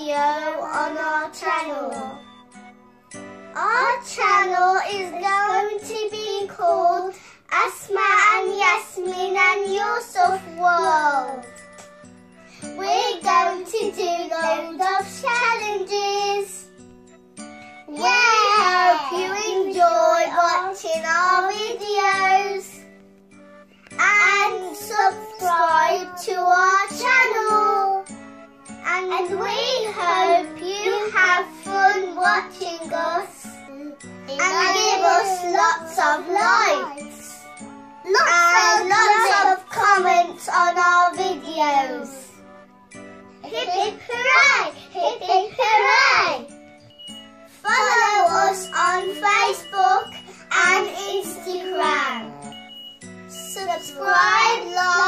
video on our channel. Our channel is going to be called Asma and Yasmin and Yusuf World. We're going to do loads of challenges. We hope you enjoy watching our videos and subscribe to our channel. And we hope you have fun watching us and give us lots of likes and lots of comments on our videos. Hip hip hooray! Hip hip hooray! Follow us on Facebook and Instagram. Subscribe, like